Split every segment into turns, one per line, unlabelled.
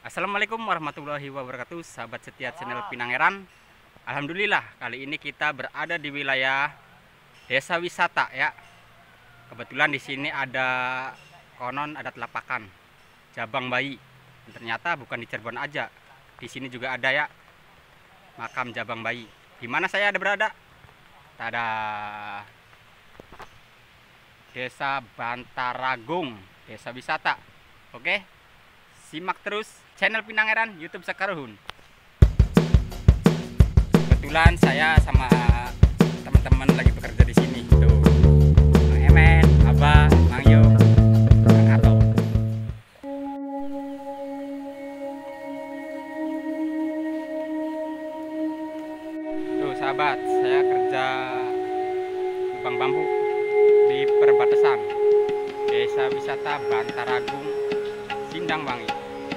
Assalamualaikum warahmatullahi wabarakatuh, sahabat setia channel Pinangeran. Alhamdulillah, kali ini kita berada di wilayah desa wisata ya. Kebetulan di sini konon ada telapakan Jabang Bayi. Dan ternyata bukan di Cirebon aja, di sini juga ada ya makam Jabang Bayi. Di mana saya ada berada? Tada, Desa Bantaragung, desa wisata. Oke, simak terus channel Pinangeran YouTube Sakaruhun. Kebetulan saya sama teman-teman lagi bekerja di sini. Tuh, Mang Emen, Abah, Mang Yo, Mang Ato. Tuh sahabat, saya kerja lubang bambu di perbatasan desa wisata Bantaragung, Sindangwangi.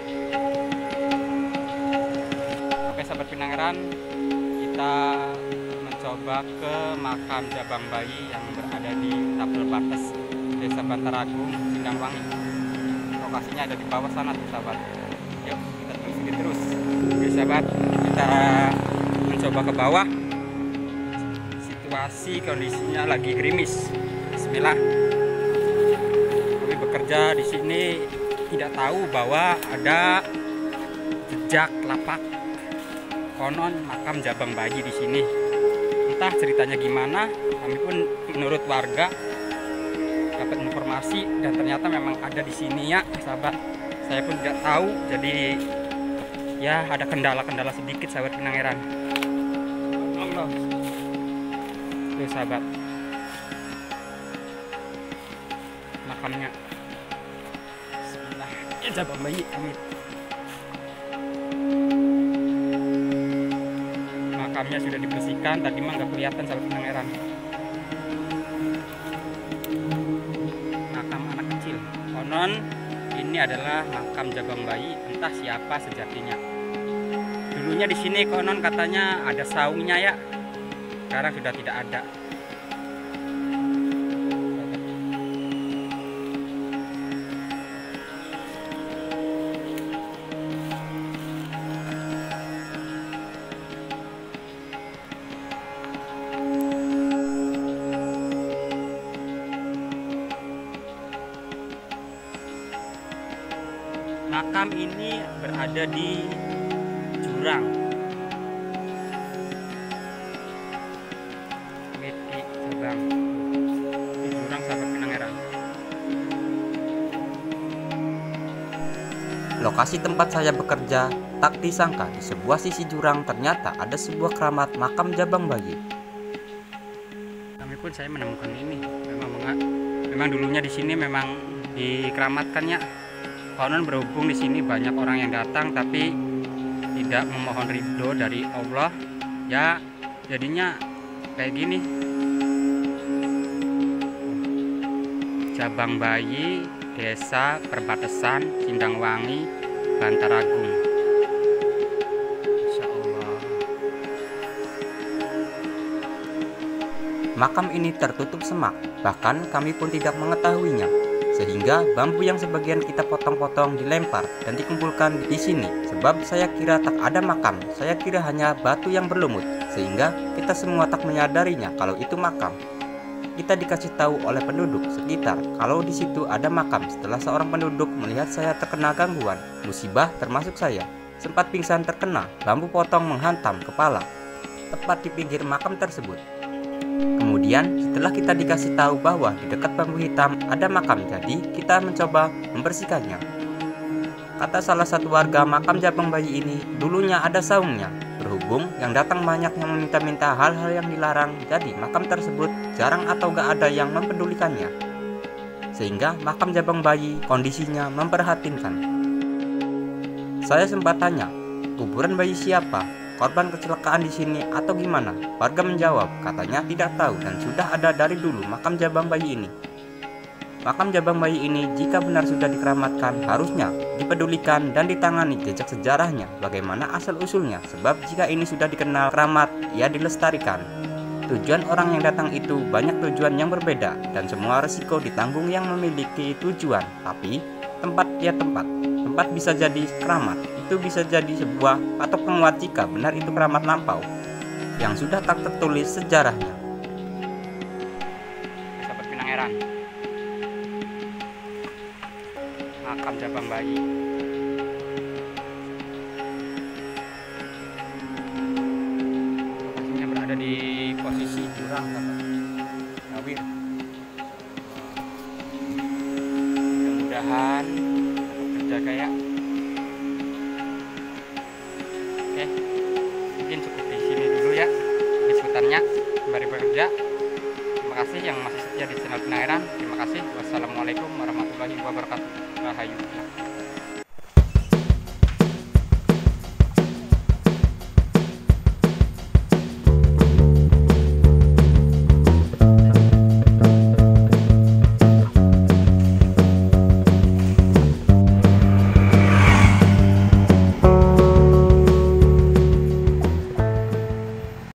Oke sahabat Pinangeran, kita mencoba ke makam Jabang Bayi yang berada di tabel batas desa Bantaragung, Sindangwangi. Lokasinya ada di bawah sana tuh sahabat. Yuk kita terus. Oke sahabat, kita mencoba ke bawah. Situasi kondisinya lagi gerimis. Bismillah. Kami bekerja di sini tidak tahu bahwa ada jejak lapak konon makam Jabang Bayi di sini. Entah ceritanya gimana, kami pun menurut warga dapat informasi dan ternyata memang ada di sini ya, sahabat. Saya pun tidak tahu, jadi ya ada kendala-kendala sedikit sahabat Pinangeran. Allah. Tuh sahabat, makamnya. Jabang Bayi, amin. Makamnya sudah dibersihkan, tadi mah nggak kelihatan sahabat Pinangeran. Makam anak kecil. Konon ini adalah makam Jabang Bayi, entah siapa sejatinya. Dulunya di sini konon katanya ada saungnya ya. Sekarang sudah tidak ada. Makam ini berada di jurang. Di Sabang. Di jurang sahabat Pinangeran.
Lokasi tempat saya bekerja tak disangka di sebuah sisi jurang ternyata ada sebuah keramat makam Jabang Bayi.
Kami pun saya menemukan ini. Memang dulunya di sini memang dikeramatkannya. Konon berhubung di sini banyak orang yang datang tapi tidak memohon ridho dari Allah, ya jadinya kayak gini. Jabang Bayi, desa perbatasan Sindangwangi, Bantaragung. Insya Allah.
Makam ini tertutup semak, bahkan kami pun tidak mengetahuinya. Sehingga bambu yang sebagian kita potong-potong dilempar dan dikumpulkan di sini. Sebab saya kira tak ada makam, saya kira hanya batu yang berlumut. Sehingga kita semua tak menyadarinya kalau itu makam. Kita dikasih tahu oleh penduduk sekitar kalau di situ ada makam setelah seorang penduduk melihat saya terkena gangguan musibah termasuk saya. Sempat pingsan terkena bambu potong menghantam kepala tepat di pinggir makam tersebut. Kemudian setelah kita dikasih tahu bahwa di dekat bambu hitam ada makam, jadi kita mencoba membersihkannya. Kata salah satu warga, makam Jabang Bayi ini dulunya ada saungnya. Berhubung yang datang banyak yang meminta-minta hal-hal yang dilarang, jadi makam tersebut jarang atau gak ada yang mempedulikannya. Sehingga makam Jabang Bayi kondisinya memprihatinkan. Saya sempat tanya, kuburan bayi siapa? Korban kecelakaan di sini atau gimana? Warga menjawab, katanya tidak tahu dan sudah ada dari dulu makam Jabang Bayi ini. Makam Jabang Bayi ini jika benar sudah dikeramatkan harusnya dipedulikan dan ditangani jejak sejarahnya, bagaimana asal-usulnya. Sebab jika ini sudah dikenal keramat, ia dilestarikan. Tujuan orang yang datang itu banyak tujuan yang berbeda dan semua resiko ditanggung yang memiliki tujuan. Tapi tempat ya tempat bisa jadi keramat. itu bisa jadi sebuah patok penguat jika benar itu keramat lampau yang sudah tak tertulis sejarahnya.
Sahabat Pinangeran, makam Jabang Bayi. Lokasinya berada di posisi jurang, sahabat. Ngawir. Mudah-mudahan terjaga ya. Oke, mungkin cukup di sini dulu ya liputannya sembari bekerja. Terima kasih yang masih setia di channel Pinangeran. Terima kasih. Wassalamualaikum warahmatullahi wabarakatuh. Rahayu.